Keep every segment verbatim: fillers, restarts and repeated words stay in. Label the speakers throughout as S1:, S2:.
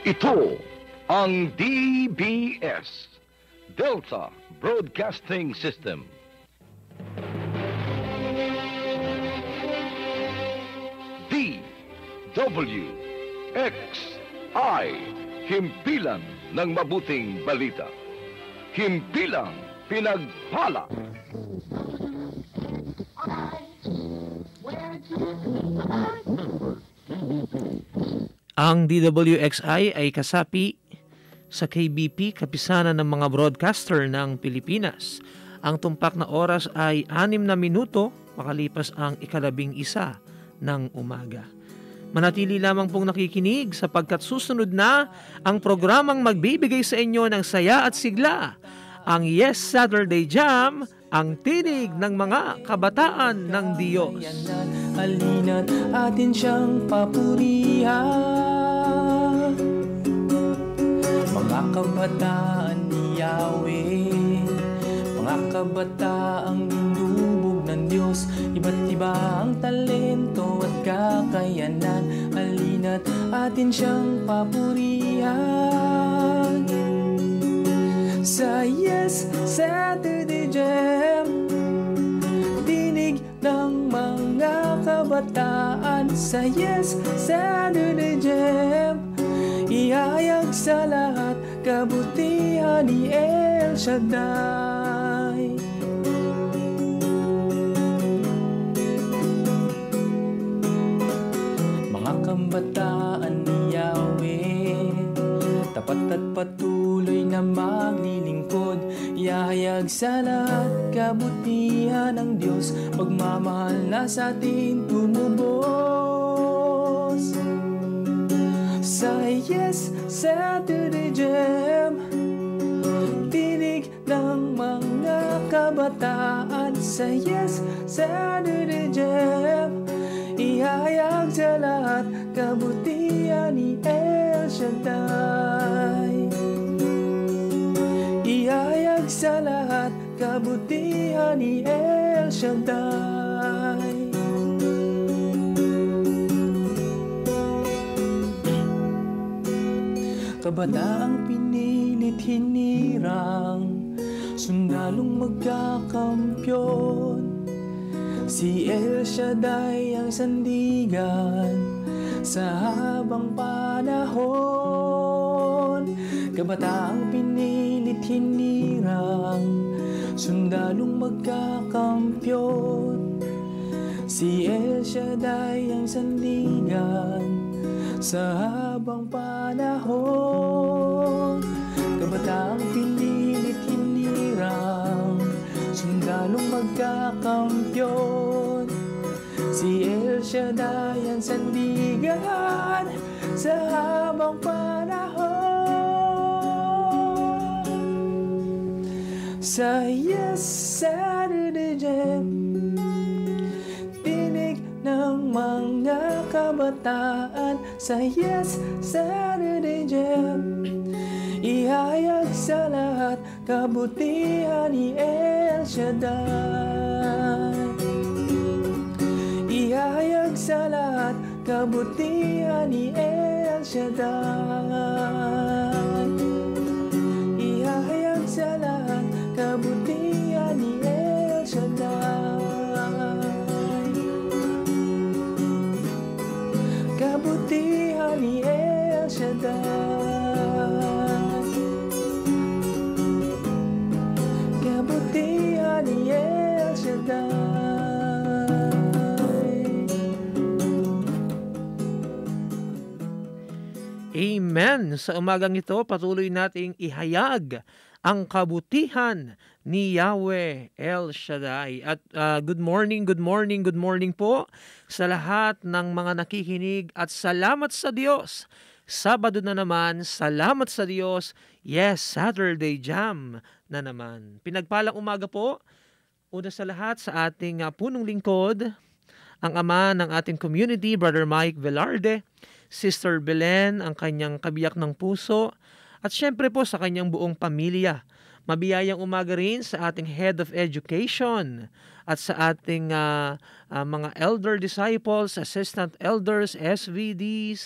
S1: Ito ang D B S, Delta Broadcasting System. D W X I, Himpilan ng mabuting balita. Himpilang pinagpala.
S2: Ang D W X I ay kasapi sa K B P, kapisanan ng mga broadcaster ng Pilipinas. Ang tumpak na oras ay anim na minuto makalipas ang ikalabing isa ng umaga. Manatili lamang pong nakikinig sapagkat susunod na ang programang magbibigay sa inyo ng saya at sigla. Ang Yes Saturday Jam, ang tinig ng mga kabataan ng Diyos.
S3: Halina't atin siyang papurihan, mga kabataan ni Yahweh, mga kabataang dinubog ng Diyos. Iba't iba ang talento at kakayanan, halina't atin siyang papurihan. Sa Yes Saturday Jam, tinig ng mga kabataan. Sa Yes Saturday Jam, ihayag sa lahat kabutihan ni El Shaddai. Mga kabataan ni Yahweh, tapat at patuloy na maglilingkod, ihayag sa lahat kabutihan ng Diyos, pagmamahal na sa atin tumubos. Sa Yes Saturday Jam, tinig ng mga kabataan. Sa Yes Saturday Jam, ihayag sa lahat kabutihan ni El Shaddai. Ihayag sa lahat kabutihan ni El Shaddai. Kabataang pinilit hinirang, sundalong magkakampyon. Si El Shaddai ang sandigan sa habang panahon. Kabataang pinilit hinirang, sundalong magkakampyon. Si El Shaddai ang sandigan sa habang panahon. Kabataang pinilit hinirang, sundalong magkakampyon. Si El Shaddai ang sandigan sa habang panahon. Sa Yes Saturday Jam, tinig ng mga kabataan. Sa Yes Saturday Jam, ihayag sa lahat kabutihan ni El Shaddai. Ihayag sa lahat kabutihan ni El Shaddai. Ihayag sa lahat kabutihan ni El Shaddai. Kabutihan ni El Shaddai. Kabutihan ni El Shaddai.
S2: Amen! Sa umagang ito, patuloy nating ihayag ang kabutihan ni Yahweh El Shaddai. At uh, good morning, good morning, good morning po sa lahat ng mga nakikinig at salamat sa Diyos. Sabado na naman, salamat sa Diyos. Yes, Saturday Jam na naman. Pinagpalang umaga po, una sa lahat sa ating uh, punong lingkod, ang ama ng ating community, Brother Mike Velarde, Sister Belen, ang kanyang kabiyak ng puso, at syempre po sa kanyang buong pamilya. Mabiyayang umaga rin sa ating Head of Education at sa ating uh, uh, mga Elder Disciples, Assistant Elders, S V Ds,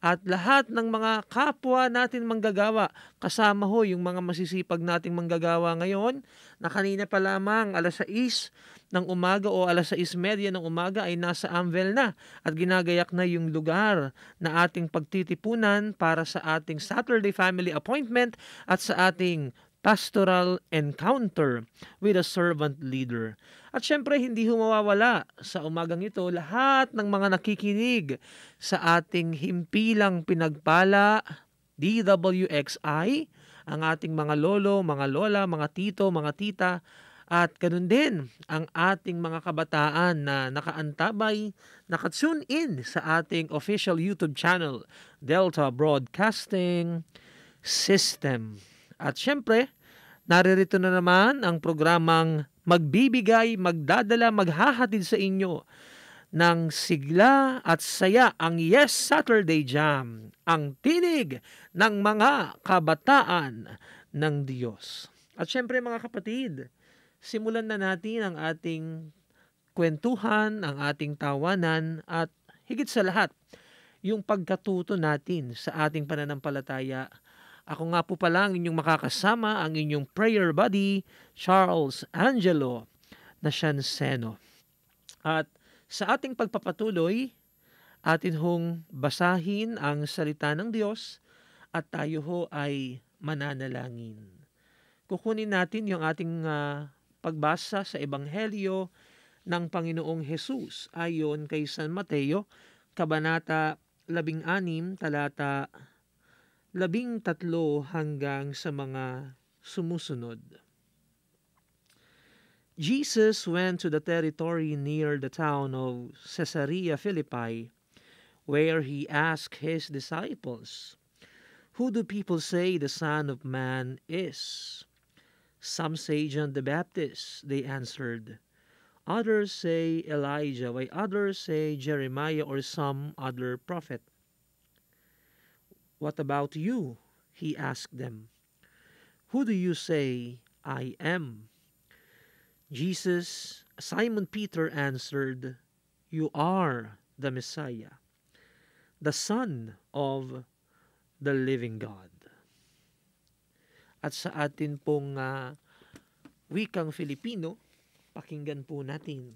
S2: at lahat ng mga kapwa natin manggagawa, kasama ho yung mga masisipag nating manggagawa ngayon, na kanina pa lamang alas sais ng umaga o alas sais media ng umaga ay nasa Amvel na at ginagayak na yung lugar na ating pagtitipunan para sa ating Saturday family appointment at sa ating pastoral encounter with a servant leader. At syempre, hindi humawawala sa umagang ito lahat ng mga nakikinig sa ating himpilang pinagpala D W X I, ang ating mga lolo, mga lola, mga tito, mga tita, at ganun din ang ating mga kabataan na nakaantabay, nakatune in sa ating official YouTube channel, Delta Broadcasting System. At syempre, naririto na naman ang programang magbibigay, magdadala, maghahatid sa inyo ng sigla at saya, ang Yes Saturday Jam, ang tinig ng mga kabataan ng Diyos. At syempre mga kapatid, simulan na natin ang ating kwentuhan, ang ating tawanan, at higit sa lahat, yung pagkatuto natin sa ating pananampalataya. Ako nga po pala ang inyong makakasama, ang inyong prayer buddy, Charles Angelo Nasyanseno. At sa ating pagpapatuloy, atin hong basahin ang salita ng Diyos at tayo ho ay mananalangin. Kukunin natin yung ating uh, pagbasa sa Ebanghelyo ng Panginoong Hesus ayon kay San Mateo, Kabanata labing anim, talata labing tatlo hanggang sa mga sumusunod. Jesus went to the territory near the town of Caesarea Philippi, where he asked his disciples, "Who do people say the Son of Man is?" "Some say John the Baptist," they answered. "Others say Elijah, while others say Jeremiah or some other prophet." "What about you?" he asked them. "Who do you say I am?" Jesus, Simon Peter answered, "You are the Messiah, the Son of the living God." At sa atin pong uh, wikang Filipino, pakinggan po natin.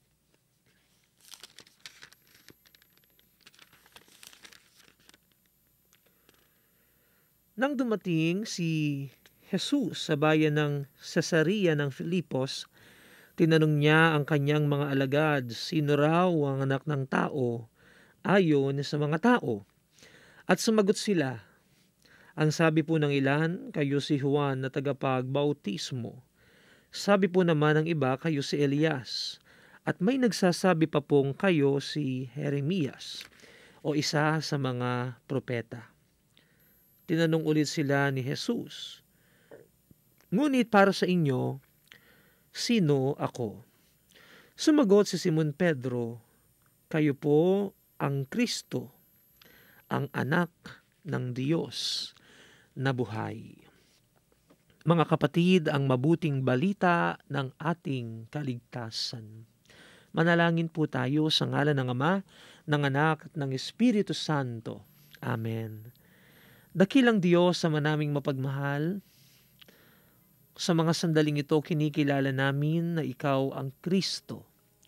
S2: Nang dumating si Jesus sa bayan ng Caesarea ng Filipos, tinanong niya ang kanyang mga alagad, sino raw ang anak ng tao ayon sa mga tao? At sumagot sila, ang sabi po ng ilan, kayo si Juan na tagapagbautismo. Sabi po naman ng iba, kayo si Elias. At may nagsasabi pa pong kayo si Jeremias o isa sa mga propeta. Tinanong ulit sila ni Jesus, ngunit para sa inyo, sino ako? Sumagot si Simon Pedro, kayo po ang Kristo, ang anak ng Diyos na buhay. Mga kapatid, ang mabuting balita ng ating kaligtasan. Manalangin po tayo sa ngalan ng Ama, ng Anak at ng Espiritu Santo. Amen. Dakilang Diyos sa manaming mapagmahal, sa mga sandaling ito kinikilala namin na Ikaw ang Kristo.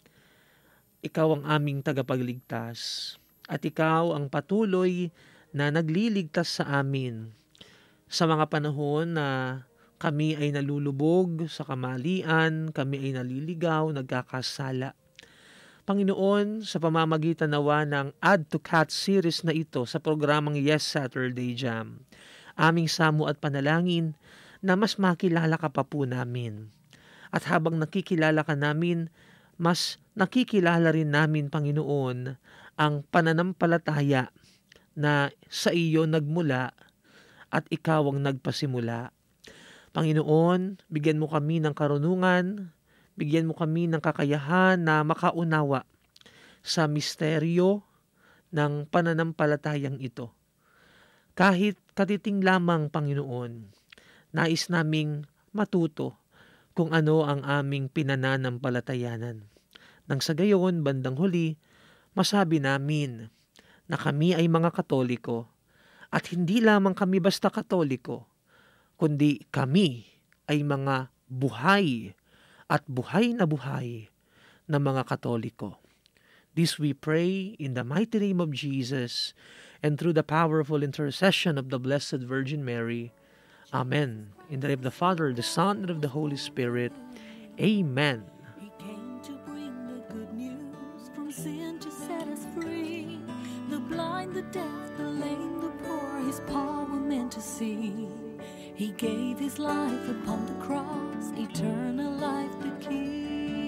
S2: Ikaw ang aming tagapagligtas at Ikaw ang patuloy na nagliligtas sa amin sa mga panahon na kami ay nalulubog sa kamalian, kami ay naliligaw, nagkakasala. Panginoon, sa pamamagitan nawa ng Add to Cat series na ito sa programang Yes Saturday Jam, aming samu at panalangin na mas makilala ka pa po namin. At habang nakikilala ka namin, mas nakikilala rin namin, Panginoon, ang pananampalataya na sa iyo nagmula at ikaw ang nagpasimula. Panginoon, bigyan mo kami ng karunungan, bigyan mo kami ng kakayahan na makaunawa sa misteryo ng pananampalatayang ito. Kahit katiting lamang, Panginoon, nais naming matuto kung ano ang aming pinananampalatayanan. Nang sa gayon, bandang huli, masabi namin na kami ay mga Katoliko. At hindi lamang kami basta Katoliko, kundi kami ay mga buhay at buhay na buhay na mga Katoliko. This we pray in the mighty name of Jesus and through the powerful intercession of the Blessed Virgin Mary. Amen. In the name of the Father, the Son, and of the Holy Spirit. Amen.
S4: He came to bring the good news, from sin to set us free. The blind, the deaf, the lame, the poor, his power meant to see. He gave his life upon the cross, eternal life the key.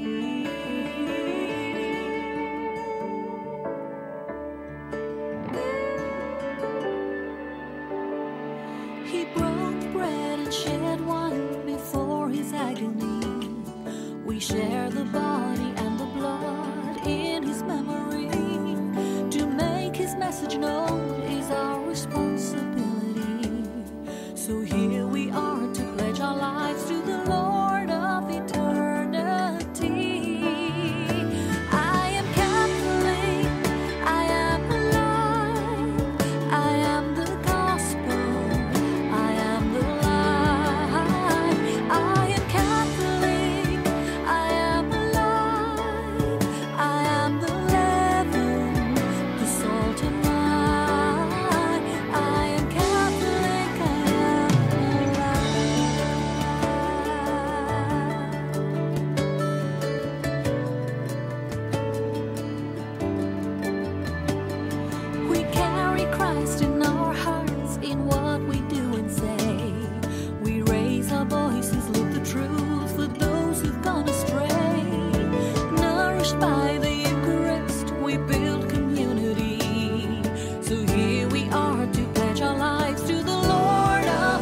S4: He broke bread and shed wine before his agony. We share the body and the blood in his memory. To make his message known is our responsibility. So here we are to pledge our lives to the Lord of eternity. I am Catholic, I am alive, I am the gospel, I am the light. I am Catholic, I am alive, I am the leaven, the salt and light. I am Catholic, I am alive. We carry Christ in our hearts, in what we do and say. We raise our voices, live the truth for those who've gone astray. Nourished by the Eucharist, we build community. So here we are to pledge our lives to the Lord of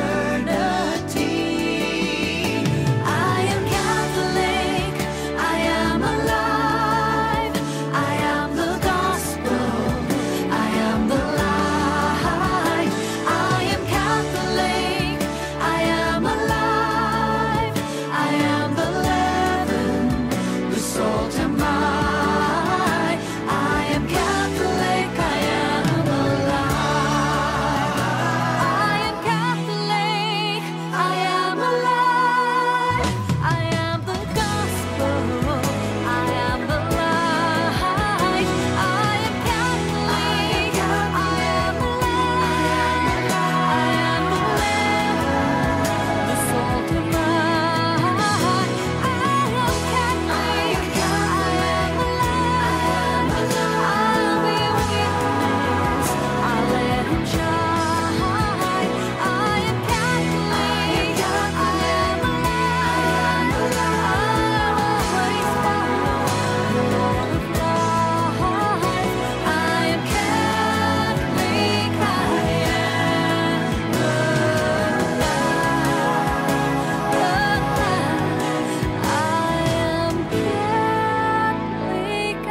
S4: eternity. I am Catholic, I am alive, I am the gospel, I am the light. I am Catholic, I am alive, I am the leaven, the salt and light. I am Catholic, I am alive. I am Catholic, I am alive, I am the gospel, I am the light. I am Catholic, I am alive, I am the leaven, the salt and light. I am Catholic, I am alive, I'll be a witness, I'll let him shine. I am Catholic, I am alive, I'll always follow the Lord of life. I am Catholic, I am alive. I am Catholic,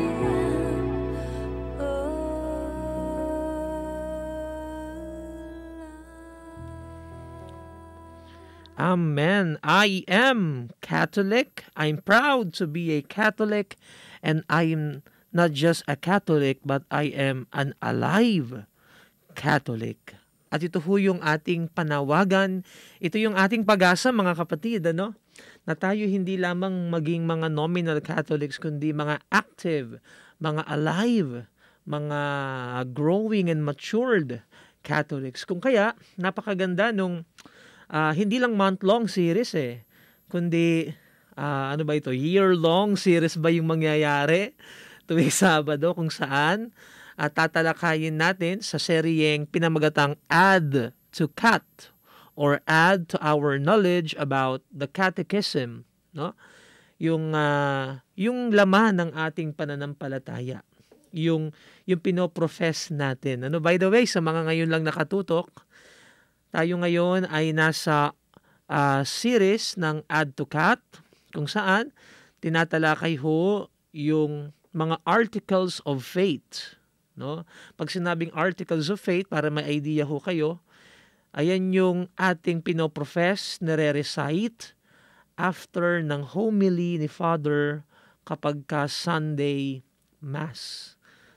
S4: I am alive.
S2: Amen. I am Catholic. I'm proud to be a Catholic. And I am not just a Catholic, but I am an alive Catholic. At ito ho yung ating panawagan. Ito yung ating pag-asa, mga kapatid, ano? Na tayo hindi lamang maging mga nominal Catholics, kundi mga active, mga alive, mga growing and matured Catholics. Kung kaya, napakaganda nung ah, hindi lang month-long series eh, kundi ah, ano ba ito, year-long series ba yung mangyayari tuwing Sabado, kung saan at tatalakayin natin sa seryeng pinamagatang Add to Cat or Add to Our Knowledge about the Catechism, no? Yung ah, yung laman ng ating pananampalataya, yung yung pinoprofess natin. Ano, by the way, sa mga ngayon lang nakatutok, tayo ngayon ay nasa ah, series ng Add to Cat, kung saan tinatalakay ho yung mga articles of faith, no? Pag sinabing articles of faith, para may idea ho kayo, ayan yung ating pinoprofess, nare-recite after ng homily ni Father kapag ka Sunday Mass.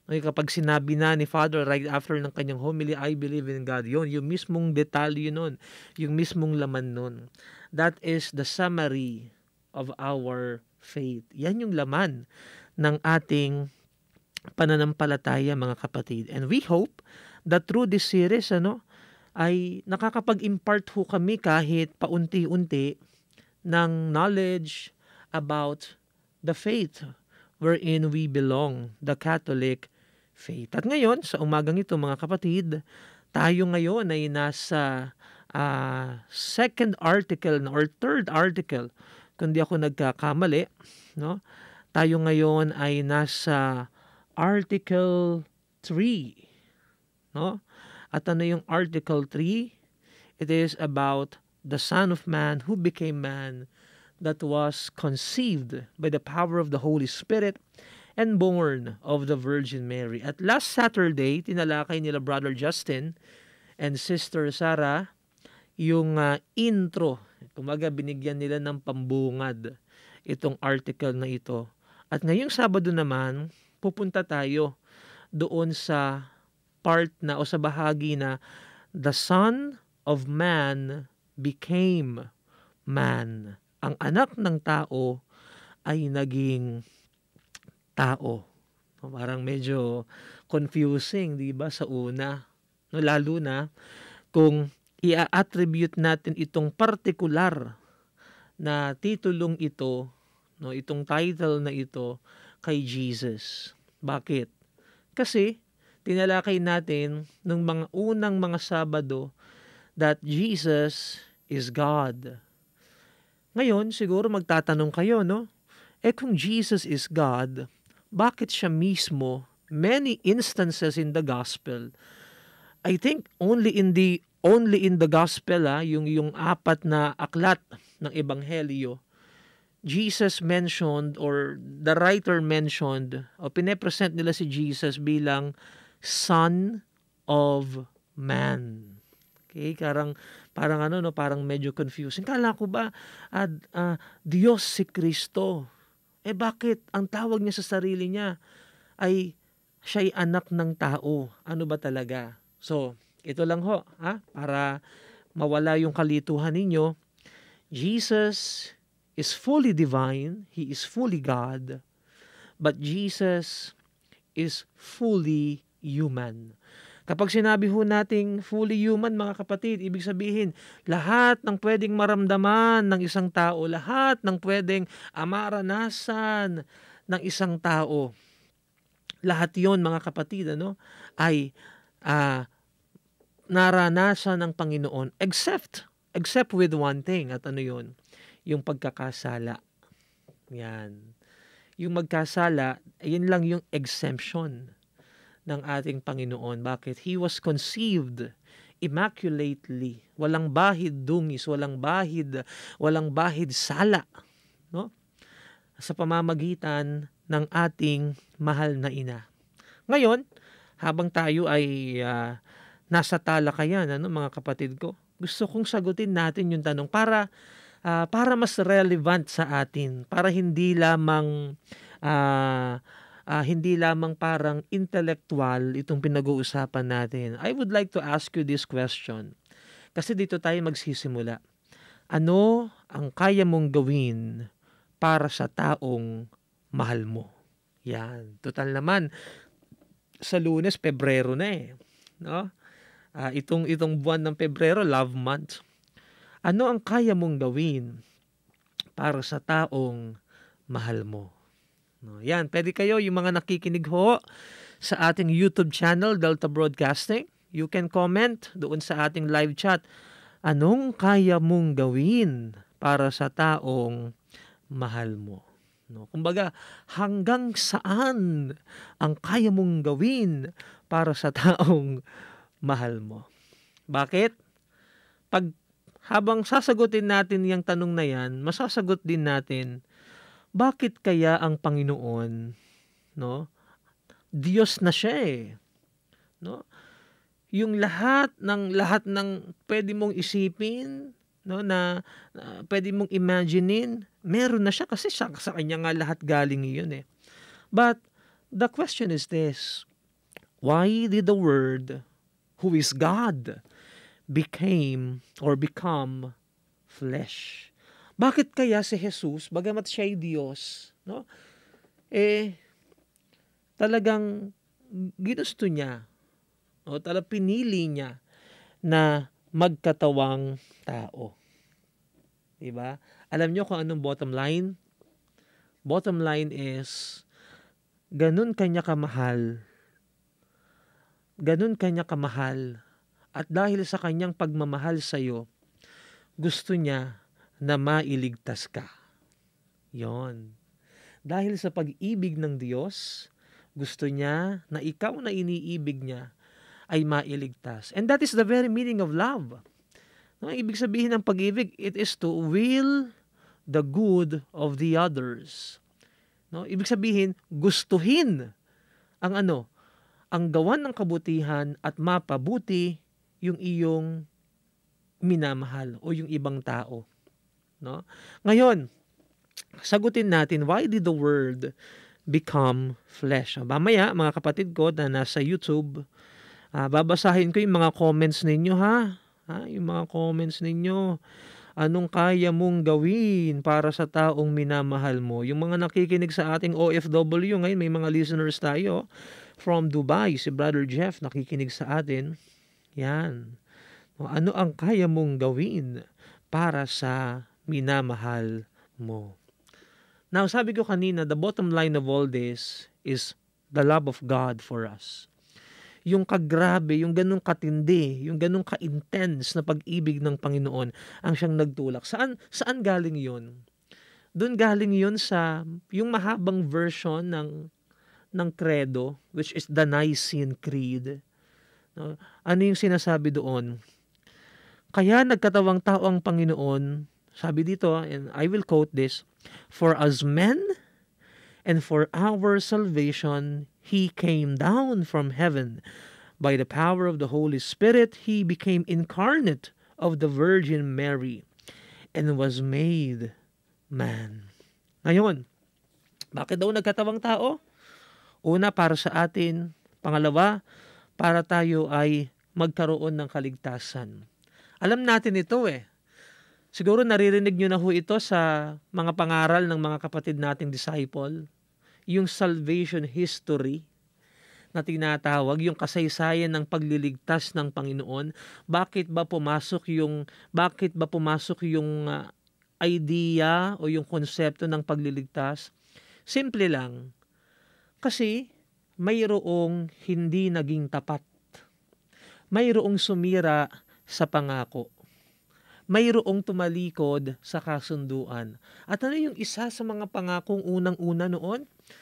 S2: Okay, kapag sinabi na ni Father right after ng kanyang homily, I believe in God, yun, yung mismong detalye nun, yung mismong laman nun. That is the summary of our faith. Yan yung laman ng ating pananampalataya, mga kapatid. And we hope that through this series, ano, ay nakakapag-impart ho kami kahit paunti-unti ng knowledge about the faith wherein we belong, the Catholic faith. At ngayon, sa umagang ito, mga kapatid, tayo ngayon ay nasa uh, second article or third article, kung di ako nagkakamali, no? Tayo ngayon ay nasa Article three, no? At ano yung Article three? It is about the Son of Man who became man, that was conceived by the power of the Holy Spirit and born of the Virgin Mary. At last Saturday, tinalakay nila Brother Justin and Sister Sarah yung uh, intro. Kumaga, binigyan nila ng pambungad itong article na ito. At ngayong Sabado naman, pupunta tayo doon sa part na o sa bahagi na the Son of Man became man. Ang anak ng tao ay naging tao. Parang medyo confusing, di ba, sa una. No, lalo na kung i-attribute natin itong particular na titulong ito, no, itong title na ito kay Jesus. Bakit? Kasi tinalakay natin nung mga unang mga Sabado that Jesus is God. Ngayon, siguro magtatanong kayo, no? Eh kung Jesus is God, bakit siya mismo, many instances in the gospel, I think only in the only in the gospel, ah, yung yung apat na aklat ng ebanghelyo, Jesus mentioned or the writer mentioned o pine-present nila si Jesus bilang Son of Man. Okay, parang parang ano no, parang medyo confusing. Kala ko ba uh, uh, Diyos si Kristo? Eh bakit ang tawag niya sa sarili niya ay siya'y anak ng tao? Ano ba talaga? So, ito lang ho, ha? Para mawala yung kalituhan ninyo. Jesus is fully divine, he is fully God, but Jesus is fully human. Kapag sinabi ho nating fully human, mga kapatid, ibig sabihin, lahat ng pwedeng maramdaman ng isang tao, lahat ng pwedeng maranasan ng isang tao, lahat yon, mga kapatid, ano, ay uh, naranasan ng Panginoon, except, except with one thing, at ano yon, yung pagkakasala. Yan. Yung magkasala, yun lang yung exemption ng ating Panginoon. Bakit? He was conceived immaculately. Walang bahid dungis, walang bahid, walang bahid sala, no? Sa pamamagitan ng ating mahal na ina. Ngayon, habang tayo ay uh, nasa talakayan, ano, mga kapatid ko, gusto kong sagutin natin yung tanong para uh, para mas relevant sa atin, para hindi lamang uh, Uh, hindi lamang parang intellectual itong pinag-uusapan natin. I would like to ask you this question. Kasi dito tayo magsisimula. Ano ang kaya mong gawin para sa taong mahal mo? Yan. Total naman, sa Lunes, Pebrero na eh. No? Uh, itong, itong buwan ng Pebrero, love month. Ano ang kaya mong gawin para sa taong mahal mo? No, yan, pwede kayo, yung mga nakikinig ho sa ating YouTube channel, Delta Broadcasting, you can comment doon sa ating live chat. Anong kaya mong gawin para sa taong mahal mo? No, kumbaga, hanggang saan ang kaya mong gawin para sa taong mahal mo? Bakit? Pag habang sasagutin natin yung tanong na yan, masasagot din natin, bakit kaya ang Panginoon, no? Diyos na siya eh. No? Yung lahat ng lahat ng pwede mong isipin, no, na uh, pwede mong imaginein, meron na siya kasi sa, sa kanya nga lahat galing iyon eh. But the question is this, Why did the Word, who is God, became or become flesh? Bakit kaya si Jesus, bagamat siya ay Diyos, no? Eh, talagang ginusto niya, o talagang pinili niya na magkatawang tao. Diba? Alam niyo kung anong bottom line? Bottom line is, ganun kanya kamahal. Ganun kanya kamahal. At dahil sa kanyang pagmamahal sa iyo, gusto niya na mailigtas ka. Yon. Dahil sa pag-ibig ng Diyos, gusto niya na ikaw na iniibig niya ay mailigtas. And that is the very meaning of love. No, ang ibig sabihin ng pag-ibig, it is to will the good of the others. No, ibig sabihin, gustuhin ang ano, ang gawan ng kabutihan at mapabuti yung iyong minamahal o yung ibang tao. No? Ngayon, sagutin natin, why did the Word become flesh? Mamaya, mga kapatid ko na nasa YouTube, uh, babasahin ko yung mga comments ninyo, ha? ha? Yung mga comments ninyo. Anong kaya mong gawin para sa taong minamahal mo? Yung mga nakikinig sa ating O F W, ngayon may mga listeners tayo from Dubai, si Brother Jeff nakikinig sa atin. Yan. Ano ang kaya mong gawin para sa minamahal mo? Now, sabi ko kanina, the bottom line of all this is the love of God for us. Yung kagrabe, yung ganung katindi, yung ganung ka-intense na pag-ibig ng Panginoon ang siyang nagtulak. Saan saan galing 'yon? Doon galing 'yon sa yung mahabang version ng ng credo, which is the Nicene Creed. No? Ano yung sinasabi doon? Kaya nagkatawang tao ang Panginoon, sabi dito, and I will quote this, for as men and for our salvation, He came down from heaven. By the power of the Holy Spirit, He became incarnate of the Virgin Mary and was made man. Ngayon, bakit daw nagkatawang tao? Una, para sa atin. Pangalawa, para tayo ay magkaroon ng kaligtasan. Alam natin ito eh. Siguro naririnig nyo na ho ito sa mga pangaral ng mga kapatid nating disciple. Yung salvation history na tinatawag, yung kasaysayan ng pagliligtas ng Panginoon. Bakit ba pumasok yung, bakit ba pumasok yung uh, idea o yung konsepto ng pagliligtas? Simple lang. Kasi mayroong hindi naging tapat. Mayroong sumira sa pangako. Mayroong tumalikod sa kasunduan. At ano yung isa sa mga pangakong unang-una noon?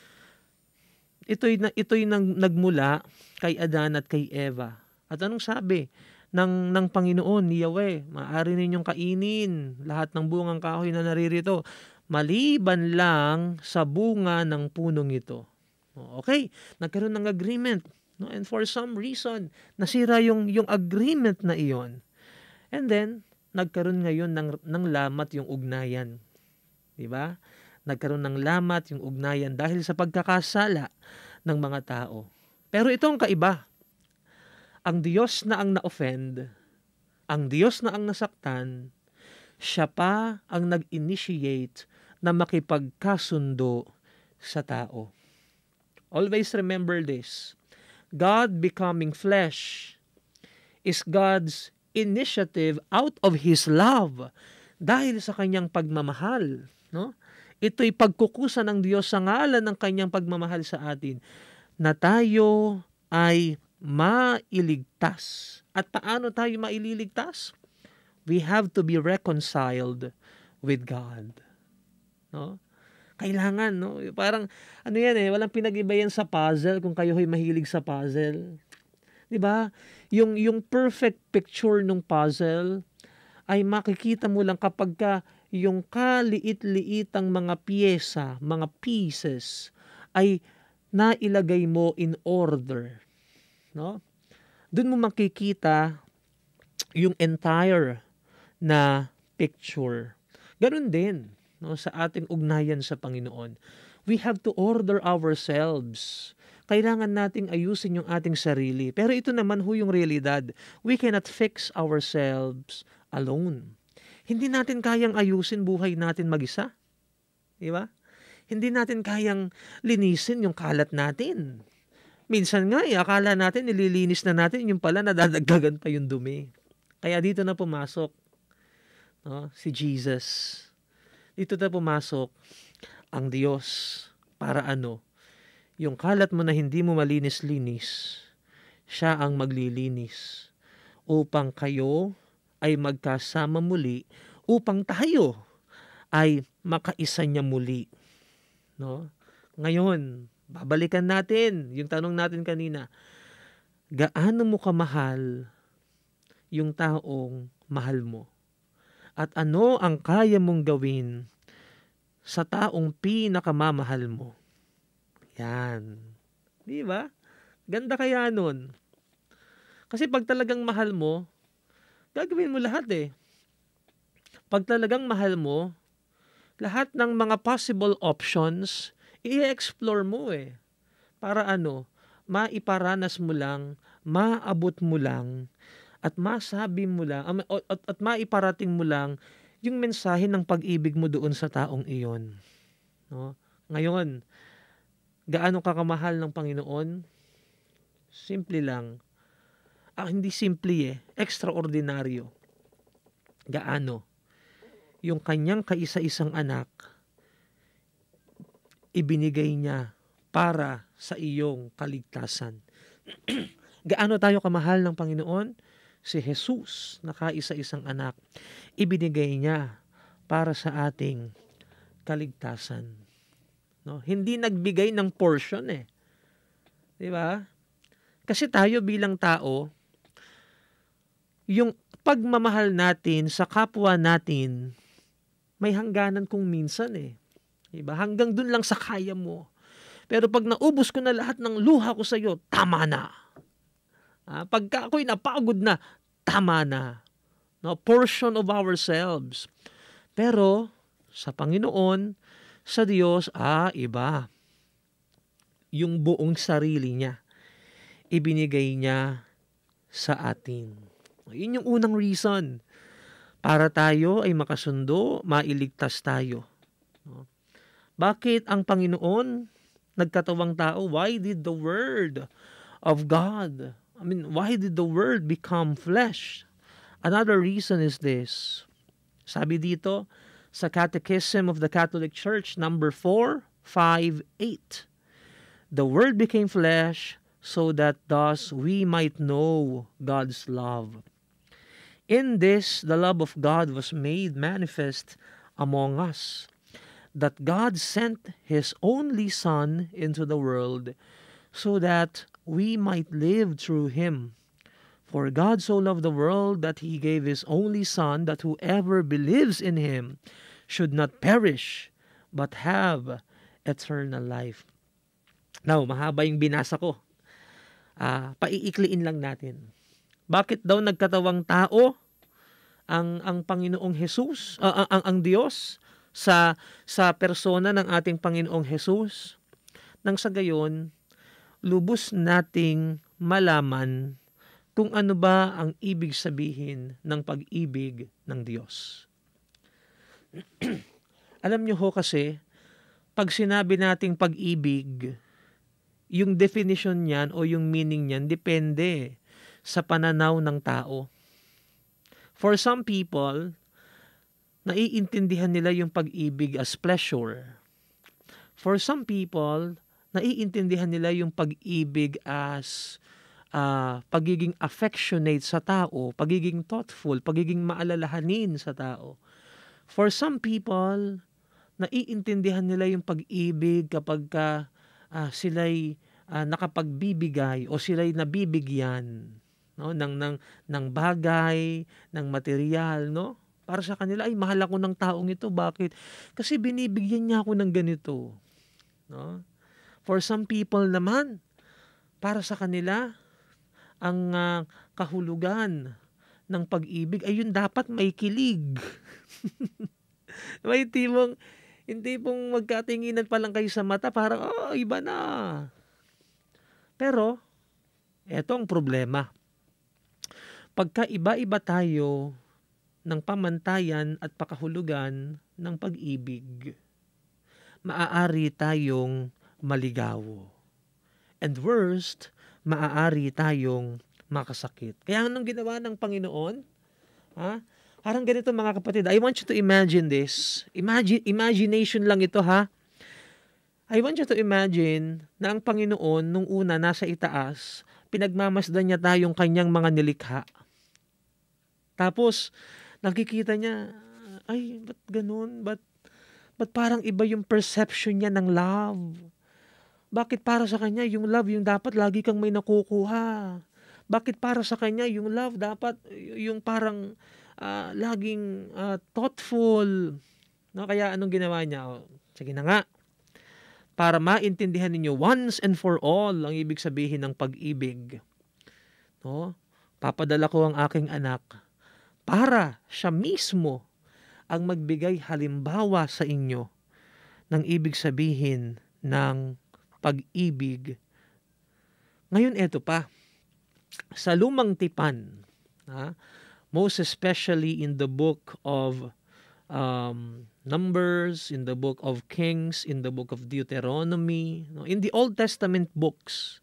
S2: Ito'y, ito'y nang, nagmula kay Adan at kay Eva. At anong sabi ng, ng Panginoon ni Yahweh? Maaari ninyong kainin lahat ng bungang kahoy na naririto, maliban lang sa bunga ng punong ito. Okay, nagkaroon ng agreement. No? And for some reason, nasira yung, yung agreement na iyon. And then, nagkaroon ngayon ng, ng lamat yung ugnayan. Diba? Nagkaroon ng lamat yung ugnayan dahil sa pagkakasala ng mga tao. Pero ito ang kaiba. Ang Diyos na ang na-offend, ang Diyos na ang nasaktan, siya pa ang nag-initiate na makipagkasundo sa tao. Always remember this. God becoming flesh is God's initiative out of His love dahil sa kanyang pagmamahal. No? Ito'y pagkukusa ng Diyos sa ngalan ng kanyang pagmamahal sa atin na tayo ay mailigtas. At paano tayo maililigtas? We have to be reconciled with God. No? Kailangan, no? Parang, ano yan eh, walang pinag-iba yan sa puzzle kung kayo ay mahilig sa puzzle. Diba? Yung, yung perfect picture ng puzzle ay makikita mo lang kapag ka yung kaliit-liitang mga piyesa, mga pieces, ay nailagay mo in order. No? Doon mo makikita yung entire na picture. Ganun din, no, sa ating ugnayan sa Panginoon. We have to order ourselves. kailangan nating ayusin yung ating sarili. Pero ito naman ho yung realidad. We cannot fix ourselves alone. Hindi natin kayang ayusin buhay natin mag-isa. Di ba? Hindi natin kayang linisin yung kalat natin. Minsan nga, eh, akala natin nililinis na natin, yung pala nadadagdagan pa yung dumi. Kaya dito na pumasok, no, si Jesus. Dito na pumasok ang Diyos para ano, yung kalat mo na hindi mo malinis-linis, siya ang maglilinis upang kayo ay magkasama muli, upang tayo ay makaisa niya muli. No? Ngayon, babalikan natin yung tanong natin kanina. Gaano mo kamahal yung taong mahal mo? At ano ang kaya mong gawin sa taong pinakamamahal mo? Yan. Di ba? Ganda kaya nun. Kasi pag talagang mahal mo, gagawin mo lahat eh. Pag talagang mahal mo, lahat ng mga possible options, i-explore mo eh. Para ano, maiparanas mo lang, maabot mo lang, at masabi mo lang, at, at maiparating mo lang yung mensahe ng pag-ibig mo doon sa taong iyon. No? Ngayon, gaano ka kamahal ng Panginoon? Simple lang. Ah, hindi simple eh. Extraordinaryo. Gaano? Yung kanyang kaisa-isang anak, ibinigay niya para sa iyong kaligtasan. Gaano tayo kamahal ng Panginoon? Si Jesus, na kaisa-isang anak, ibinigay niya para sa ating kaligtasan. No? Hindi nagbigay ng portion eh. Di ba? Kasi tayo bilang tao, yung pagmamahal natin sa kapwa natin, may hangganan kung minsan eh. Diba? Hanggang dun lang sa kaya mo. Pero pag naubos ko na lahat ng luha ko sa iyo, tama na. Ah, pagka ako'y napagod na, tama na. No? Portion of ourselves. Pero sa Panginoon, sa Diyos, ah, iba. Yung buong sarili niya, ibinigay niya sa atin. Yun yung unang reason. Para tayo ay makasundo, mailigtas tayo. No? Bakit ang Panginoon nagkatawang tao? Why did the Word of God, I mean, why did the Word become flesh? Another reason is this. Sabi dito sa Catechism of the Catholic Church, number four five eight. The Word became flesh so that thus we might know God's love. In this, the love of God was made manifest among us, that God sent His only Son into the world so that we might live through Him. For God so loved the world that He gave His only Son, that whoever believes in Him should not perish, but have eternal life. Now, mahaba yung binasa ko. Uh, paiikliin lang natin. Bakit daw nagkatawang tao ang ang Panginoong Hesus, uh, ang, ang ang Diyos sa sa persona ng ating Panginoong Hesus? Nang sa gayon, lubos nating malaman kung ano ba ang ibig sabihin ng pag-ibig ng Diyos. Alam niyo ho kasi, pag sinabi nating pag-ibig, yung definition niyan o yung meaning niyan depende sa pananaw ng tao. For some people, naiintindihan nila yung pag-ibig as pleasure. For some people, naiintindihan nila yung pag-ibig as uh, pagiging affectionate sa tao, pagiging thoughtful, pagiging maalalahanin sa tao. For some people, naiintindihan nila yung pag-ibig kapag ka, uh, sila'y uh, nakapagbibigay o sila'y nabibigyan, no, ng ng ng bagay, ng material, no? Para sa kanila, ay mahal ako ng taong ito. Bakit? Kasi binibigyan niya ako ng ganito, no? For some people naman, para sa kanila, ang uh, kahulugan ng pag-ibig ay yun dapat may kilig. May tipong, hindi pong magkatinginan pa lang kayo sa mata, parang, oh, iba na. Pero, eto ang problema. Pagka iba-iba tayo ng pamantayan at pakahulugan ng pag-ibig, maaari tayong maligaw. And worst, maaari tayong makasakit. Kaya anong ginawa ng Panginoon? Ha? Parang ganito mga kapatid. I want you to imagine this. Imagine, imagination lang ito ha. I want you to imagine na ang Panginoon nung una nasa itaas, pinagmamasdan niya tayong kanyang mga nilikha. Tapos, nakikita niya, ay, ba't ganun? Ba't, ba't parang iba yung perception niya ng love? Bakit para sa kanya yung love yung dapat lagi kang may nakukuha? Bakit para sa kanya yung love dapat yung parang uh, laging uh, thoughtful? No, kaya anong ginawa niya? O, sige na nga. Para maintindihan ninyo once and for all ang ibig sabihin ng pag-ibig. No? Papadala ko ang aking anak para siya mismo ang magbigay halimbawa sa inyo ng ibig sabihin ng pag-ibig. Ngayon eto pa, sa lumang tipan, ha, most especially in the book of um, Numbers, in the book of Kings, in the book of Deuteronomy, no, in the Old Testament books,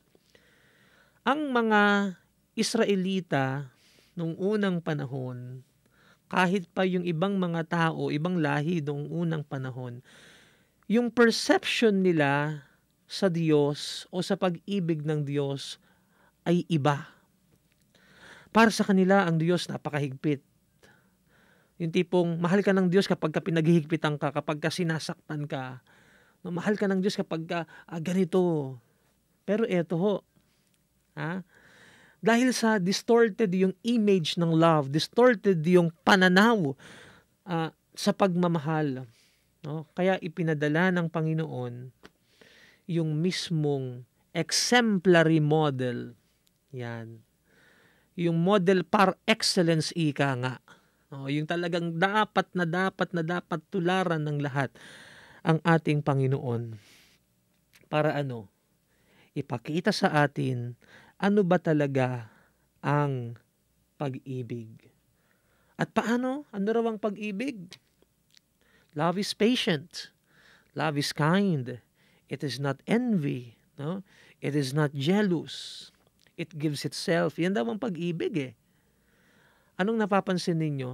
S2: ang mga Israelita nung unang panahon, kahit pa yung ibang mga tao, ibang lahi nung unang panahon, yung perception nila sa Diyos o sa pag-ibig ng Diyos ay iba. Para sa kanila, ang Diyos napakahigpit. Yung tipong, mahal ka ng Diyos kapag ka pinaghihigpitan ka, kapag ka sinasaktan ka. No, mahal ka ng Diyos kapag ka, ah, ganito. Pero eto ho, ha? Dahil sa distorted yung image ng love, distorted yung pananaw uh, sa pagmamahal. No? Kaya ipinadala ng Panginoon yung mismong exemplary model. Yan. Yung model par excellence ika nga. No? Yung talagang dapat na dapat na dapat tularan ng lahat ang ating Panginoon. Para ano? Ipakita sa atin ano ba talaga ang pag-ibig? At paano? Ano raw ang pag-ibig? Love is patient. Love is kind. It is not envy. No? It is not jealous. It gives itself. Yan daw ang pag-ibig eh. Anong napapansin ninyo?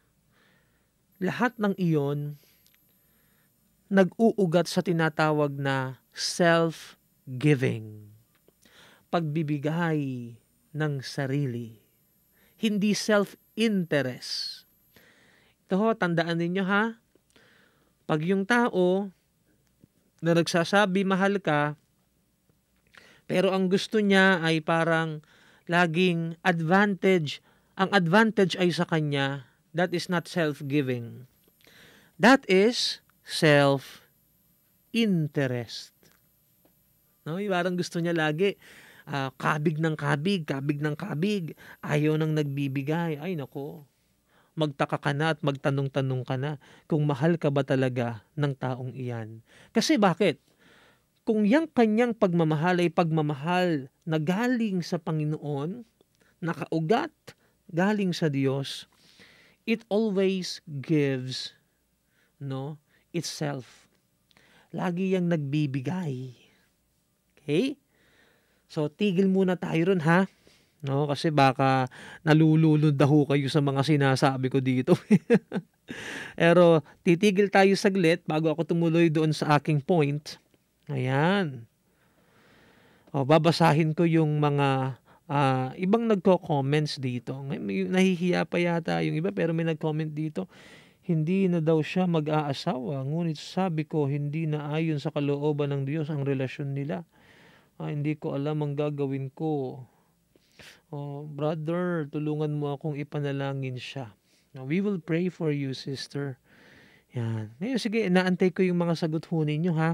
S2: Lahat ng iyon nag-uugat sa tinatawag na self-giving. Pagbibigay ng sarili. Hindi self-interest. Ito ho, tandaan ninyo ha. Pag yung tao na nagsasabi mahal ka, pero ang gusto niya ay parang laging advantage, ang advantage ay sa kanya, that is not self-giving. That is self-interest. No? Yung parang gusto niya lagi, Uh, kabig ng kabig, kabig ng kabig, ayaw nang nagbibigay. Ay nako, magtaka ka na at magtanong-tanong ka na kung mahal ka ba talaga ng taong iyan. Kasi bakit? Kung yang kanyang pagmamahal ay pagmamahal na galing sa Panginoon, nakaugat, galing sa Diyos, it always gives no, itself. Lagi yang nagbibigay. Okay? So, tigil muna tayo ron ha. No, kasi baka nalulunod daw kayo sa mga sinasabi ko dito. Pero, titigil tayo saglit bago ako tumuloy doon sa aking point. Ayan. O, babasahin ko yung mga uh, ibang nagko-comments dito. Nahihiya pa yata yung iba pero may nag-comment dito. Hindi na daw siya mag-aasawa. Ngunit sabi ko, hindi na ayon sa kalooban ng Diyos ang relasyon nila. Ah, hindi ko alam ang gagawin ko. Oh, brother, tulungan mo akong ipanalangin siya. Now, we will pray for you, sister. Yan. Ngayon, sige, inaantay ko yung mga sagot ho ninyo, ha?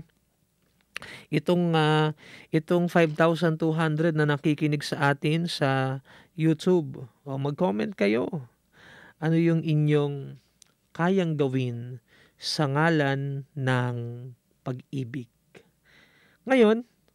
S2: Itong, uh, itong five thousand two hundred na nakikinig sa atin sa YouTube. Oh, mag-comment kayo. Ano yung inyong kayang gawin sa ngalan ng pag-ibig? Ngayon,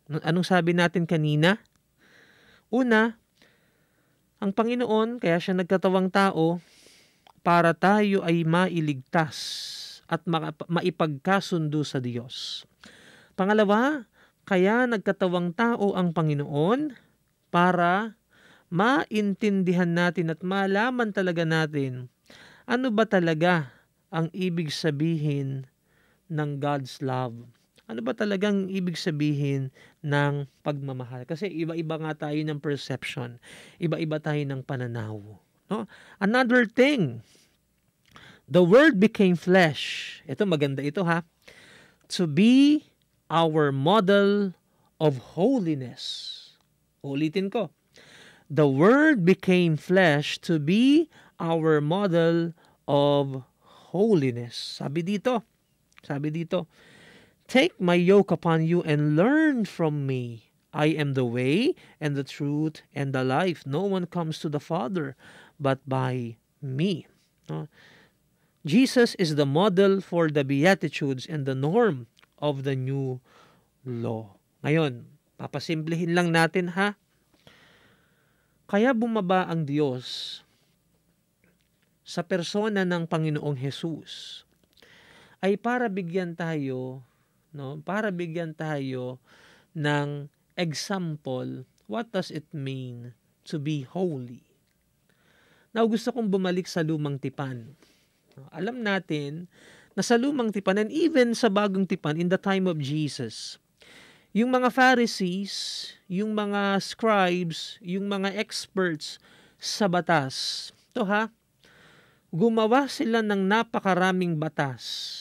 S2: Anong sabi natin kanina? Una, ang Panginoon, kaya siya nagkatawang tao, para tayo ay mailigtas at ma- maipagkasundo sa Diyos. Pangalawa, kaya nagkatawang tao ang Panginoon para maintindihan natin at malaman talaga natin ano ba talaga ang ibig sabihin ng God's love. Ano ba talagang ibig sabihin ng pagmamahal? Kasi iba-iba nga tayo ng perception. Iba-iba tayo ng pananaw. No? Another thing, the Word became flesh. Ito, maganda ito ha. To be our model of holiness. Ulitin ko. The Word became flesh to be our model of holiness. Sabi dito, sabi dito, take my yoke upon you and learn from me. I am the way and the truth and the life. No one comes to the Father but by me. No? Jesus is the model for the Beatitudes and the norm of the new law. Ngayon, papasimplihin lang natin ha. Kaya bumaba ang Diyos sa persona ng Panginoong Hesus ay para bigyan tayo, no? Para bigyan tayo ng example, what does it mean to be holy? Now, gusto kong bumalik sa lumang tipan. Alam natin na sa lumang tipan and even sa bagong tipan in the time of Jesus, yung mga Pharisees, yung mga scribes, yung mga experts sa batas, to ha, gumawa sila ng napakaraming batas.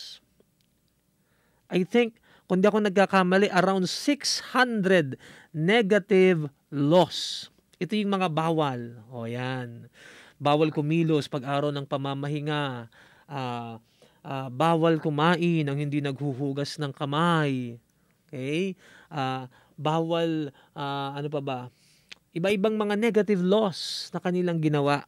S2: I think, kung di ako nagkakamali, around six hundred negative laws. Ito yung mga bawal. O yan. Bawal kumilos pag araw ng pamamahinga. Uh, uh, bawal kumain ang hindi naghuhugas ng kamay. Okay? Uh, bawal, uh, ano pa ba? Iba-ibang mga negative laws na kanilang ginawa.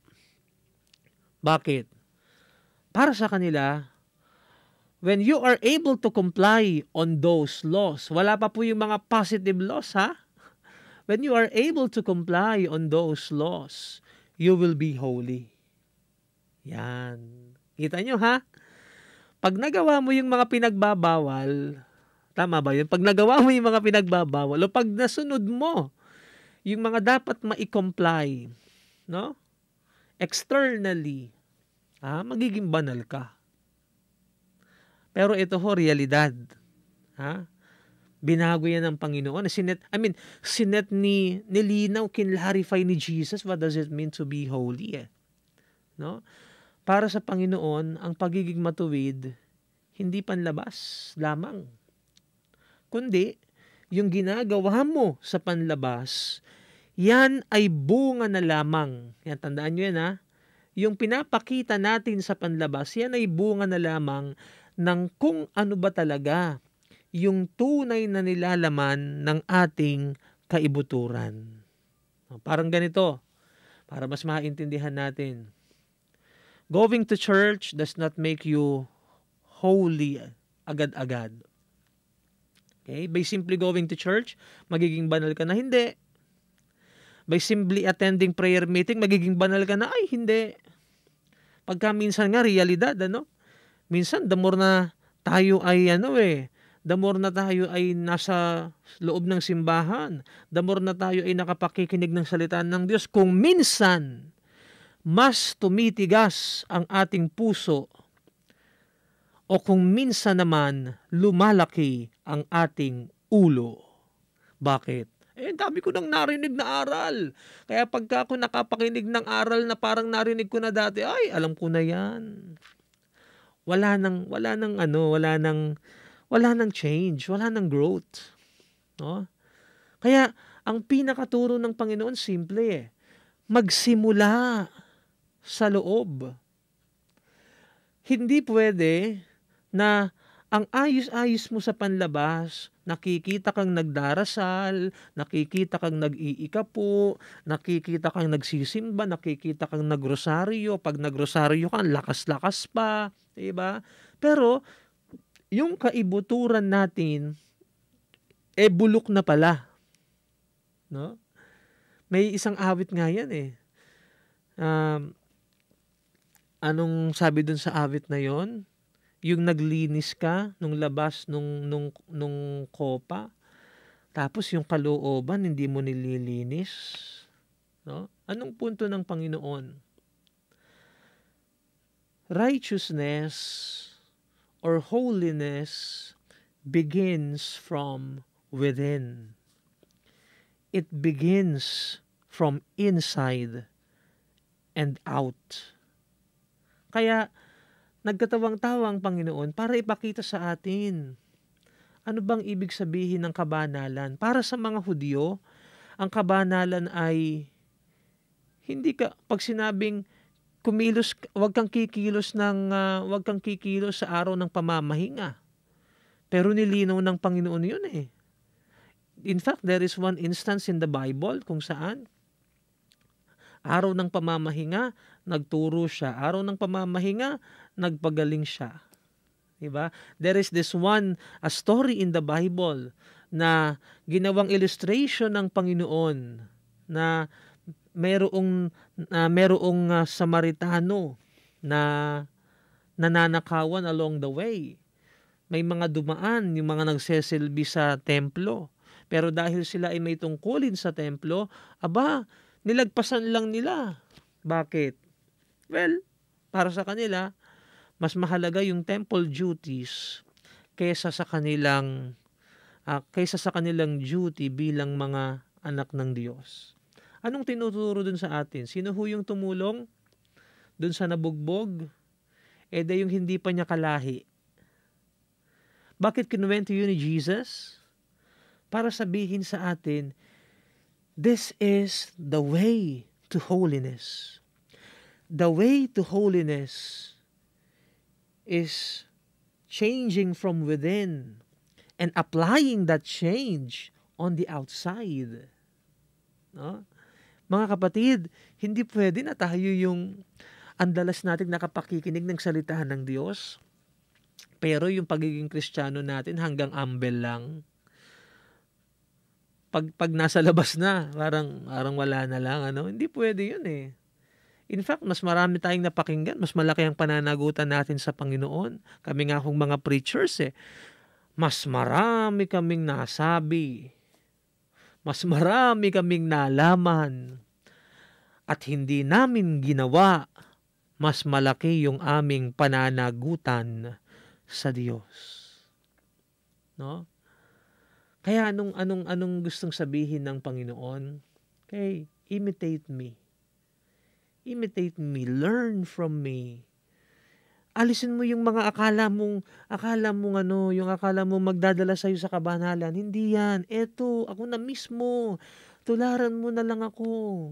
S2: Bakit? Para sa kanila, when you are able to comply on those laws, wala pa po yung mga positive laws, ha? When you are able to comply on those laws, you will be holy. Yan. Kita nyo, ha? Pag nagawa mo yung mga pinagbabawal, tama ba yun? Pag nagawa mo yung mga pinagbabawal, o pag nasunod mo yung mga dapat ma-comply, no? Externally, ah, magiging banal ka. Pero ito ho, realidad. Ha? Binago yan ng Panginoon. Sinet, I mean, sinet ni, nilinaw, kinlarify ni Jesus, what does it mean to be holy? Eh? No? Para sa Panginoon, ang pagiging matuwid, hindi panlabas lamang. Kundi, yung ginagawa mo sa panlabas, yan ay bunga na lamang. Yan, tandaan nyo yan ha. Yung pinapakita natin sa panlabas, yan ay bunga na lamang ng kung ano ba talaga yung tunay na nilalaman ng ating kaibuturan. Parang ganito, para mas maintindihan natin. Going to church does not make you holy agad-agad. Okay? By simply going to church, magiging banal ka na? Hindi. By simply attending prayer meeting, magiging banal ka na? Ay, hindi. Pagka minsan nga, realidad, ano? Minsan, the more na tayo ay, ano eh, the more na tayo ay nasa loob ng simbahan, the more na tayo ay nakapakikinig ng salita ng Diyos, kung minsan, mas tumitigas ang ating puso, o kung minsan naman, lumalaki ang ating ulo. Bakit? Eh, dami ko nang narinig na aral. Kaya pagka ako nakapakinig ng aral na parang narinig ko na dati, ay, alam ko na yan. Wala nang, wala nang ano, wala nang, wala nang change, wala nang growth. No? Kaya, ang pinakaturo ng Panginoon, simple eh. Magsimula sa loob. Hindi pwede na ang ayos-ayos mo sa panlabas, nakikita kang nagdarasal, nakikita kang nag-iikapo, nakikita kang nagsisimba, nakikita kang nagrosaryo, pag nagrosaryo ka, lakas-lakas pa, diba? Pero, yung kaibuturan natin, eh bulok na pala. No? May isang awit nga yan eh. Um, anong sabi dun sa awit na yon? Yung naglinis ka nung labas nung, nung, nung kopa, tapos yung kalooban hindi mo nililinis. No? Anong punto ng Panginoon? Righteousness or holiness begins from within. It begins from inside and out. Kaya nagkatawang-tawang Panginoon para ipakita sa atin ano bang ibig sabihin ng kabanalan. Para sa mga Hudyo, ang kabanalan ay hindi ka, pag sinabing kumilos, wag kang kikilos ng, uh, wag kang kikilos sa araw ng pamamahinga. Pero nilinaw ng Panginoon yun eh. In fact, there is one instance in the Bible kung saan araw ng pamamahinga, nagturo siya. Araw ng pamamahinga, nagpagaling siya. Diba? There is this one, a story in the Bible na ginawang illustration ng Panginoon na merong, uh, merong uh, Samaritano na nananakawan along the way. May mga dumaan, yung mga nagsesilbi sa templo. Pero dahil sila ay may tungkulin sa templo, aba, nilagpasan lang nila. Bakit? Well, para sa kanila, mas mahalaga yung temple duties kaysa sa kanilang uh, kaysa sa kanilang duty bilang mga anak ng Diyos. Anong tinuturo dun sa atin? Sino ho yung tumulong dun sa nabugbog? E da yung hindi pa niya kalahi. Bakit kinuwento yun ni Jesus? Para sabihin sa atin, this is the way to holiness. The way to holiness is changing from within and applying that change on the outside. No? Mga kapatid, hindi pwede na tayo yung andalas natin nakapakikinig ng salita ng Diyos, pero yung pagiging Kristiyano natin hanggang ambel lang. Pag, pag nasa labas na, parang, parang wala na lang. Ano? Hindi pwede yun eh. In fact, mas marami tayong napakinggan. Mas malaki ang pananagutan natin sa Panginoon. Kami nga kung mga preachers eh. Mas marami kaming nasabi. Mas marami kaming nalaman. At hindi namin ginawa. Mas malaki yung aming pananagutan sa Diyos. No? Kaya anong, anong, anong gustong sabihin ng Panginoon? Okay, imitate me. Imitate me. Learn from me. Alisin mo yung mga akala mong, akala mong ano, yung akala mong magdadala sa'yo sa kabanalan. Hindi yan. Eto, ako na mismo. Tularan mo na lang ako.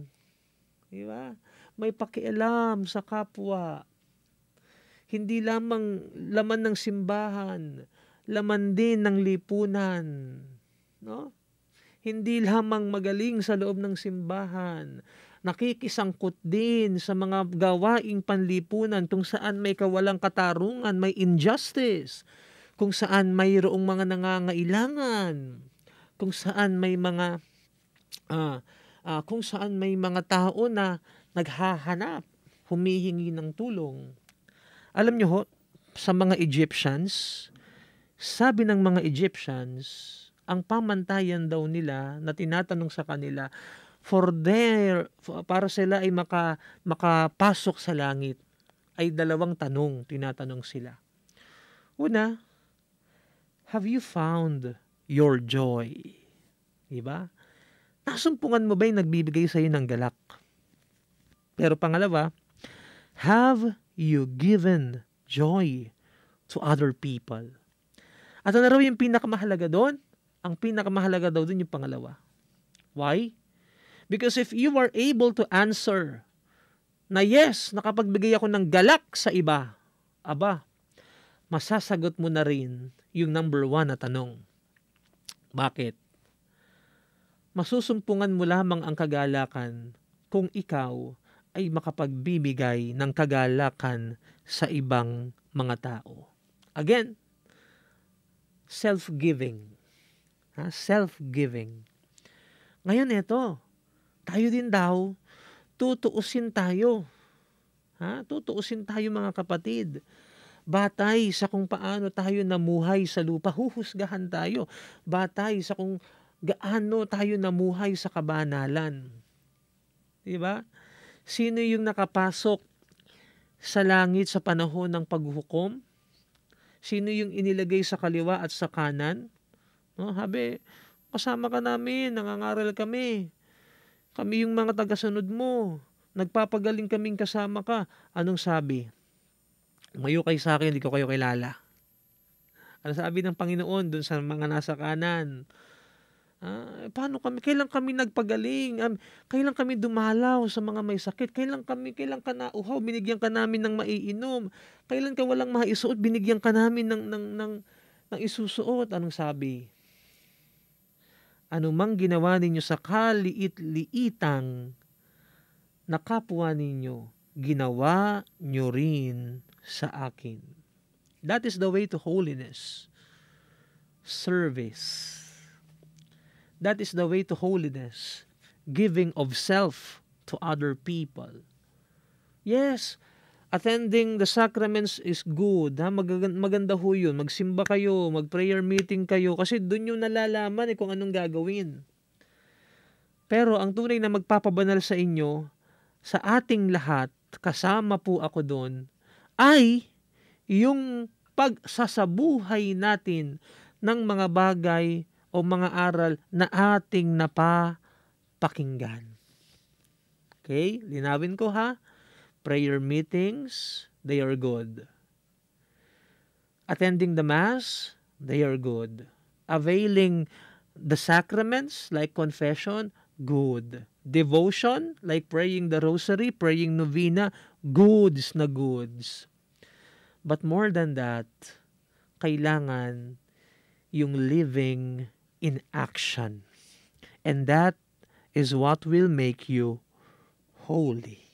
S2: Diba? May pakialam sa kapwa. Hindi lamang laman ng simbahan, laman din ng lipunan. No? Hindi lamang magaling sa loob ng simbahan, nakikisangkot din sa mga gawaing panlipunan kung saan may kawalang katarungan, may injustice, kung saan mayroong mga nangangailangan, kung saan may mga uh, uh, kung saan may mga tao na naghahanap, humihingi ng tulong. Alam nyo ho, sa mga Egyptians, sabi ng mga Egyptians, ang pamantayan daw nila na tinatanong sa kanila, for their, para sila ay maka, makapasok sa langit, ay dalawang tanong, tinatanong sila. Una, have you found your joy? Diba? Nasumpungan mo ba yung nagbibigay sa'yo ng galak? Pero pangalawa, have you given joy to other people? At ano raw yung pinakamahalaga doon? Ang pinakamahalaga daw doon yung pangalawa. Why? Because if you are able to answer na yes, nakapagbigay ako ng galak sa iba, aba, masasagot mo na rin yung number one na tanong. Bakit? Masusumpungan mo lamang ang kagalakan kung ikaw ay makapagbibigay ng kagalakan sa ibang mga tao. Again, self-giving. Ha? Self-giving. Ngayon eto, tayo din daw, tutuusin tayo. Ha? Tutuusin tayo mga kapatid. Batay sa kung paano tayo namuhay sa lupa, huhusgahan tayo. Batay sa kung gaano tayo namuhay sa kabanalan. Diba? Sino yung nakapasok sa langit sa panahon ng paghuhukom? Sino yung inilagay sa kaliwa at sa kanan? No, habi, kasama ka namin, nangangaral kami. Kami yung mga tagasunod mo. Nagpapagaling kaming kasama ka. Anong sabi? Umayo kayo sa akin, hindi ko kayo kilala. Ano sabi ng Panginoon dun sa mga nasa kanan? Ah, paano kami? Kailan kami nagpagaling? Um, kailan kami dumalaw sa mga may sakit? Kailan kami, kailan ka nauhaw? Binigyan ka namin ng maiinom. Kailan ka walang maisuot? Binigyan ka namin ng, ng, ng, ng isusuot. Anong sabi? Anumang ginawa ninyo sa kaliit-liitang na kapwa ninyo, ginawa nyo rin sa akin. That is the way to holiness. Service. That is the way to holiness. Giving of self to other people. Yes, attending the sacraments is good. Ha? Mag- maganda ho yun. Magsimba kayo, mag-prayer meeting kayo, kasi dun yung nalalaman eh, kung anong gagawin. Pero ang tunay na magpapabanal sa inyo, sa ating lahat, kasama po ako doon, ay yung pagsasabuhay natin ng mga bagay o mga aral na ating napapakinggan. Okay? Linawin ko ha. Prayer meetings, they are good. Attending the Mass, they are good. Availing the sacraments like confession, good. Devotion, like praying the rosary, praying novena, goods na goods. But more than that, kailangan yung living in action. And that is what will make you holy.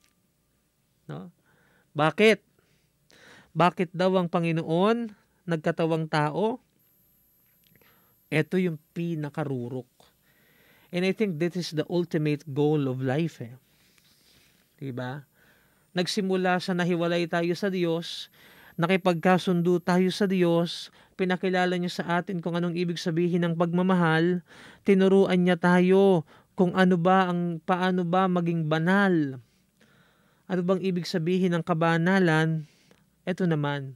S2: No? Bakit? Bakit daw ang Panginoon nagkatawang tao? Ito yung pinakarurok. And I think this is the ultimate goal of life. Eh. Diba? Nagsimula sa nahiwalay tayo sa Diyos, nakipagkasundo tayo sa Diyos, pinakilala niya sa atin kung anong ibig sabihin ng pagmamahal, tinuruan niya tayo kung ano ba ang paano ba maging banal. Ano bang ibig sabihin ng kabanalan? Ito naman.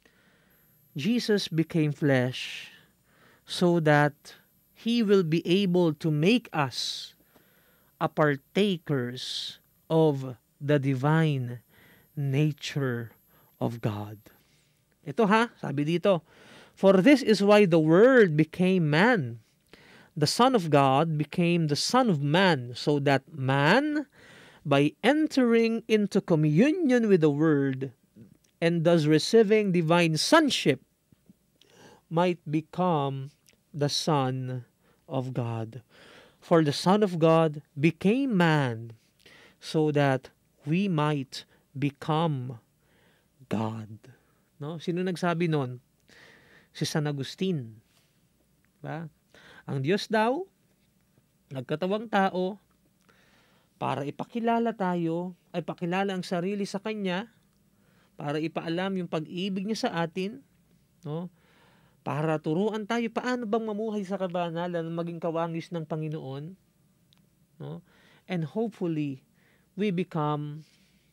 S2: Jesus became flesh so that He will be able to make us a partakers of the divine nature of God. Ito ha, sabi dito, for this is why the Word became man. The Son of God became the Son of Man, so that man, by entering into communion with the Word and thus receiving divine sonship, might become the Son of God. For the Son of God became man so that we might become God. No? Sino nagsabi nun? Si San Agustin. Ba? Ang Diyos daw, nagkatawang tao, para ipakilala tayo, ay pakilala ang sarili sa Kanya, para ipaalam yung pag-ibig niya sa atin, no? Para turuan tayo paano bang mamuhay sa kabanalan, maging kawangis ng Panginoon, no? And hopefully we become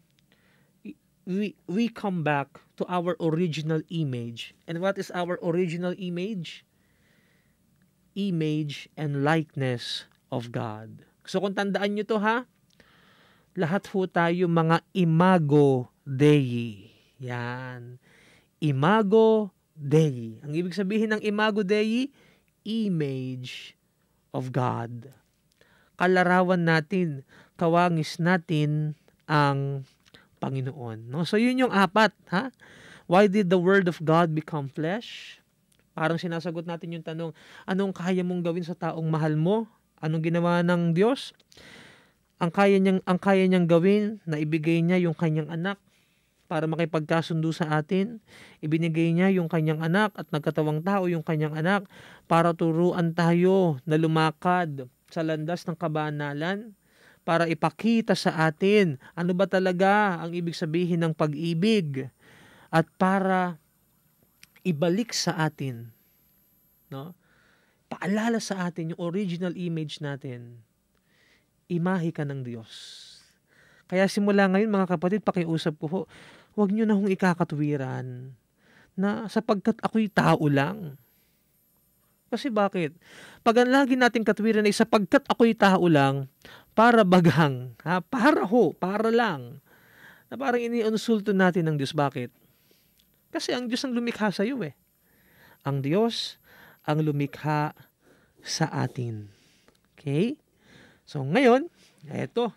S2: we we come back to our original image. And what is our original image? Image and likeness of God. So kung tandaan nyo to ha, lahat ho tayo mga imago Dei. Yan. Imago Dei. Ang ibig sabihin ng imago Dei, image of God. Kalarawan natin, kawangis natin ang Panginoon. No? So yun yung apat. Ha? Why did the Word of God become flesh? Parang sinasagot natin yung tanong, anong kaya mong gawin sa taong mahal mo? Anong ginawa ng Diyos? Ang kaya niyang, ang kaya niyang gawin na ibigay niya yung kanyang anak para makipagkasundo sa atin. Ibinigay niya yung kanyang anak at nagkatawang tao yung kanyang anak para turuan tayo na lumakad sa landas ng kabanalan para ipakita sa atin ano ba talaga ang ibig sabihin ng pag-ibig at para ibalik sa atin, no? Paalala sa atin yung original image natin. Imahe ka ng Diyos. Kaya simula ngayon mga kapatid, pakiusap ko ho, huwag nyo na hong ikakatwiran na sapagkat ako'y tao lang. Kasi bakit? Pag ang lagi nating katwiran ay sapagkat ako'y tao lang, para bagang, ha? Para ho, para lang. Na parang iniinsulto natin ng Diyos. Bakit? Kasi ang Diyos ang lumikha sa iyo eh. Ang Diyos ang lumikha sa atin. Okay? So ngayon, eto,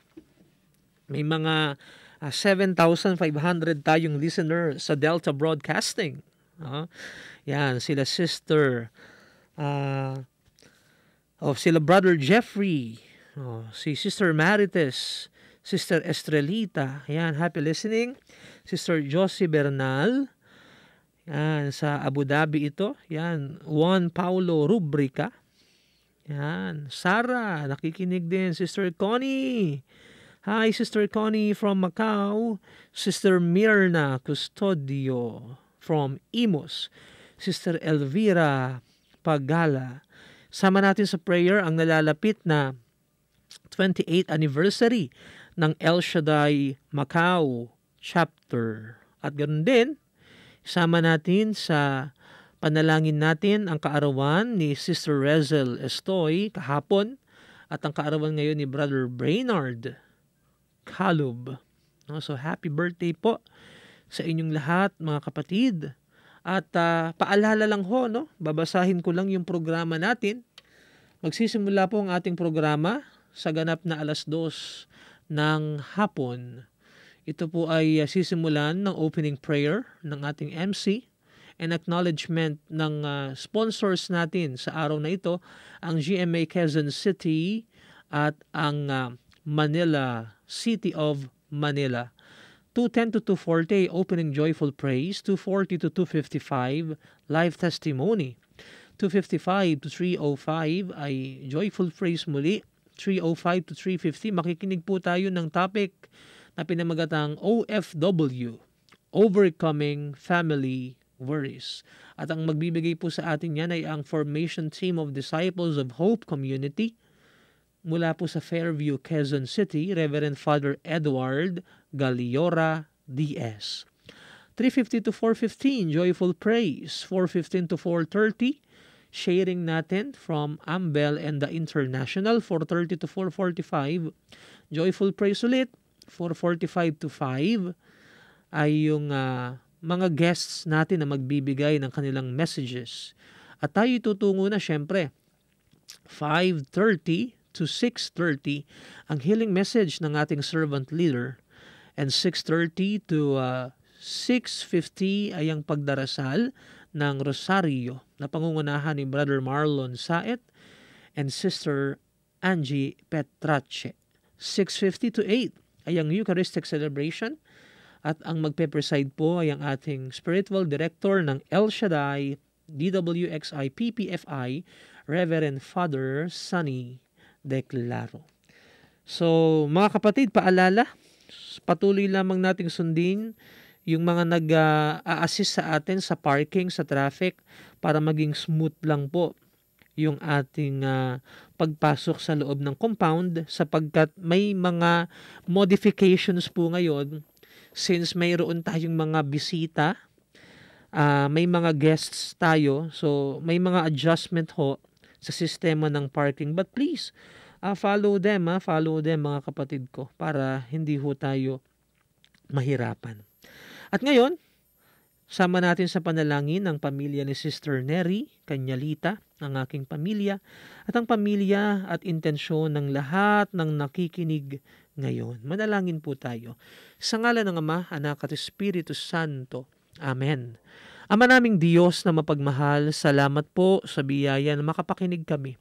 S2: may mga uh, seven thousand five hundred tayong listener sa Delta Broadcasting. Uh, yan, sila Sister Uh, oh, sila Brother Jeffrey, oh, si Sister Marites, Sister Estrelita, yan, happy listening. Sister Josie Bernal, yan, sa Abu Dhabi ito, yan, Juan Paulo Rubrica, yan, Sarah, nakikinig din. Sister Connie, hi Sister Connie from Macau. Sister Mirna Custodio from Imus. Sister Elvira Pagala. Sama natin sa prayer ang nalalapit na twenty-eighth anniversary ng El Shaddai Macau chapter. At ganoon din, sama natin sa panalangin natin ang kaarawan ni Sister Rezel Estoy kahapon at ang kaarawan ngayon ni Brother Brainard Kalub. So happy birthday po sa inyong lahat mga kapatid. At uh, paalala lang ho, no? Babasahin ko lang yung programa natin. Magsisimula po ang ating programa sa ganap na alas dos ng hapon. Ito po ay uh, sisimulan ng opening prayer ng ating M C and acknowledgement ng uh, sponsors natin sa araw na ito, ang G M A Quezon City at ang uh, Manila, City of Manila. two ten to two forty, opening joyful praise. two forty to two fifty-five, live testimony. two fifty-five to three oh five ay joyful praise muli. three oh five to three fifty, makikinig po tayo ng topic na pinamagatang O F W, Overcoming Family Worries. At ang magbibigay po sa atin yan ay ang Formation Team of Disciples of Hope Community mula po sa Fairview, Quezon City, Reverend Father Edward Galiora D S. three fifty to four fifteen, Joyful Praise. four fifteen to four thirty, sharing natin from Ambel and the International. four thirty to four forty-five, Joyful Praise ulit. four forty-five to five ay yung uh, mga guests natin na magbibigay ng kanilang messages. At tayo tutungo na syempre five thirty to six thirty ang healing message ng ating servant leader, and six thirty to uh, six fifty ay ang pagdarasal ng Rosario na pangungunahan ni Brother Marlon Saet and Sister Angie Petrache. six fifty to eight ay ang Eucharistic celebration at ang magpe-preside po ay ang ating spiritual director ng El Shaddai D W X I P P F I, Reverend Father Sunny Declaro. So, mga kapatid, paalala, patuloy lamang nating sundin yung mga nag-a-assist sa atin sa parking, sa traffic, para maging smooth lang po yung ating uh, pagpasok sa loob ng compound, sapagkat may mga modifications po ngayon since mayroon tayong mga bisita, uh, may mga guests tayo, so may mga adjustment ho sa sistema ng parking. But please, uh, follow them, uh, follow them mga kapatid ko, para hindi ho tayo mahirapan. At ngayon, sama natin sa panalangin ang pamilya ni Sister Neri Kanyalita, ang aking pamilya, at ang pamilya at intensyon ng lahat ng nakikinig ngayon. Manalangin po tayo. Sa ngalan ng Ama, Anak at Espiritu Santo. Amen. Ama naming Diyos na mapagmahal, salamat po sa biyaya na makapakinig kami.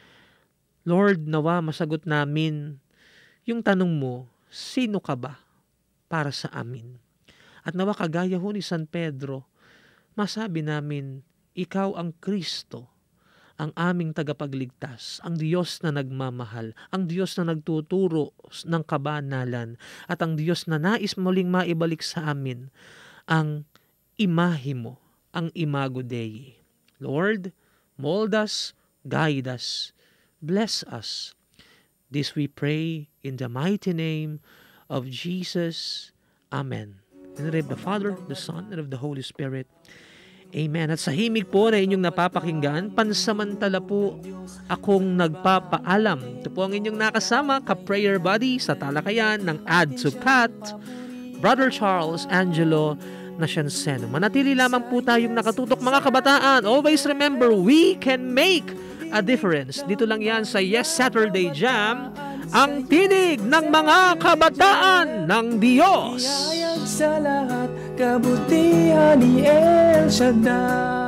S2: Lord, nawa masagot namin yung tanong mo, sino ka ba para sa amin? At nawa kagaya ho ni San Pedro, masabi namin, ikaw ang Kristo, ang aming tagapagligtas, ang Diyos na nagmamahal, ang Diyos na nagtuturo ng kabanalan, at ang Diyos na nais muling maibalik sa amin ang imahe mo, ang imago Dei. Lord, mold us, guide us, bless us. This we pray in the mighty name of Jesus. Amen. In the name of the Father, the Son, and of the Holy Spirit. Amen. At sa himig po na inyong napapakinggan, pansamantala po akong nagpapaalam. Ito po ang inyong nakasama, ka-prayer buddy sa talakayan ng Add to Cat, Brother Charles Angelo Nascianceno. Manatili lamang po tayong nakatutok mga kabataan. Always remember, we can make a difference. Dito lang yan sa Yes Saturday Jam, ang tinig ng mga kabataan ng Diyos.
S3: Iyayag sa lahat, kabutihan ni El Shaddai.